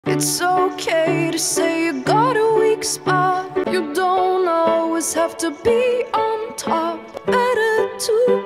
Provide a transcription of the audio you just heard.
It's okay to say you got a weak spot. You don't always have to be on top. Better to